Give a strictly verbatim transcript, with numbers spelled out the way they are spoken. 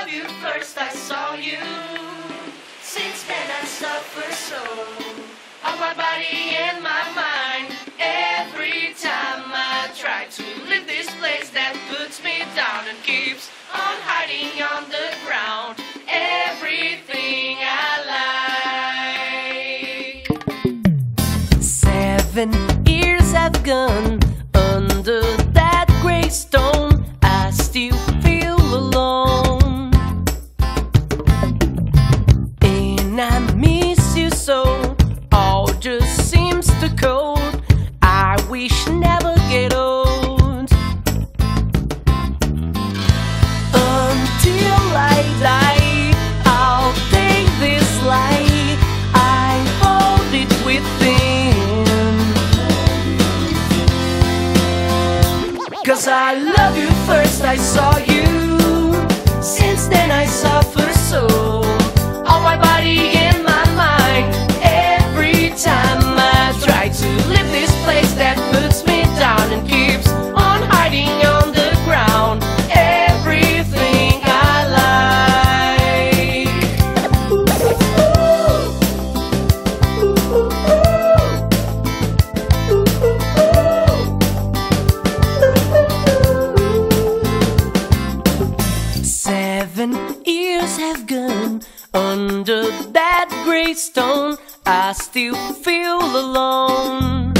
you first I saw you. Since then I suffer so, on my body and my mind. Every time I try to leave this place that puts me down and keeps on hiding on the ground everything I like. Seven years have gone under that gray stone. I still feel alone, and I miss you so. All just seems too cold. I wish never get old. Until I die, I'll take this lie. I hold it within, 'cause I love you first I saw you. Since then I suffer so, on my body and my mind. Every time I try to leave this place that puts me down and keeps on hiding on the ground everything I like. Seven years have gone under that gray stone. I still feel alone.